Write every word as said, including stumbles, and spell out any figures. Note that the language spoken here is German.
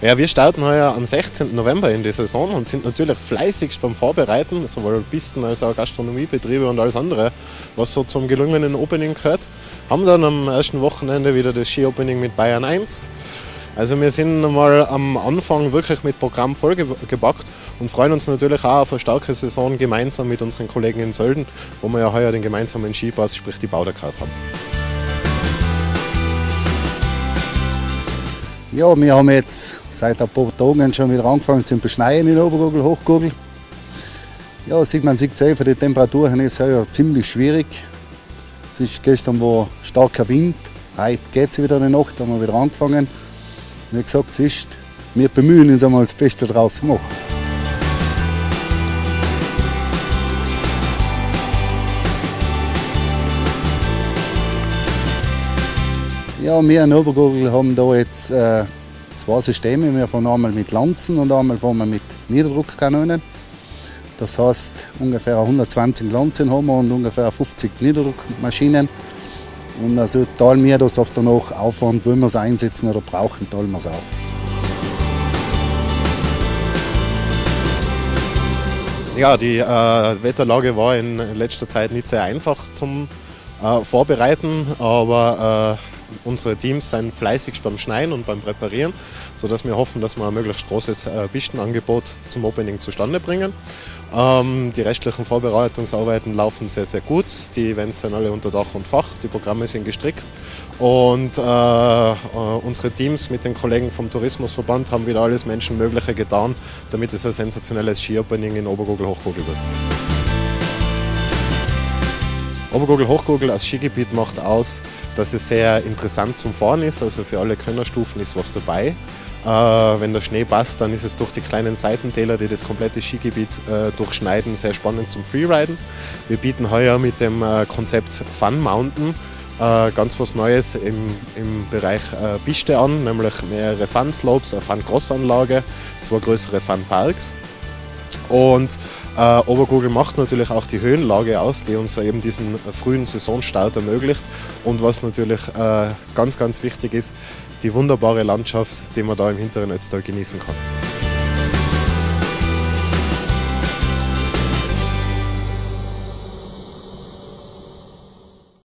Ja, wir starten heuer am sechzehnten November in die Saison und sind natürlich fleißigst beim Vorbereiten, sowohl Pisten als auch Gastronomiebetriebe und alles andere, was so zum gelungenen Opening gehört. Haben dann am ersten Wochenende wieder das Ski-Opening mit Bayern eins. Also wir sind mal am Anfang wirklich mit Programm vollgepackt und freuen uns natürlich auch auf eine starke Saison gemeinsam mit unseren Kollegen in Sölden, wo wir ja heuer den gemeinsamen Skipass, sprich die Bauderkarte haben. Ja, wir haben jetzt seit ein paar Tagen schon wieder angefangen zu beschneien in Obergurgl, Hochgurgl. Ja, sieht man sich selber, die Temperaturen ist ja ziemlich schwierig. Es ist, gestern war starker Wind, heute geht es wieder in der Nacht, haben wir wieder angefangen. Wie gesagt, es ist, wir bemühen uns einmal das Beste daraus zu machen. Ja, wir in Obergurgl haben da jetzt äh, zwei Systeme. Wir fahren einmal mit Lanzen und einmal fahren wir mit Niederdruckkanonen. Das heißt, ungefähr hundertzwanzig Lanzen haben wir und ungefähr fünfzig Niederdruckmaschinen. Und also teilen wir das auf danach auf, und wenn wir es einsetzen oder brauchen, teilen wir es auf. Ja, die äh, Wetterlage war in letzter Zeit nicht sehr einfach zum äh, Vorbereiten, aber äh, unsere Teams sind fleißig beim Schneiden und beim Präparieren, sodass wir hoffen, dass wir ein möglichst großes äh, Pistenangebot zum Opening zustande bringen. Ähm, die restlichen Vorbereitungsarbeiten laufen sehr, sehr gut. Die Events sind alle unter Dach und Fach, die Programme sind gestrickt und äh, äh, unsere Teams mit den Kollegen vom Tourismusverband haben wieder alles Menschenmögliche getan, damit es ein sensationelles Ski-Opening in Obergurgl, Hochgurgl wird. Obergurgl, Hochgurgl als Skigebiet macht aus, dass es sehr interessant zum Fahren ist, also für alle Könnerstufen ist was dabei. Äh, wenn der Schnee passt, dann ist es durch die kleinen Seitentäler, die das komplette Skigebiet äh, durchschneiden, sehr spannend zum Freeriden. Wir bieten heuer mit dem äh, Konzept Fun Mountain äh, ganz was Neues im, im Bereich äh, Piste an, nämlich mehrere Fun Slopes, eine Fun Cross Anlage, zwei größere Fun Parks. Und äh, Obergurgl macht natürlich auch die Höhenlage aus, die uns eben diesen frühen Saisonstart ermöglicht. Und was natürlich äh, ganz, ganz wichtig ist, die wunderbare Landschaft, die man da im hinteren Ötztal genießen kann.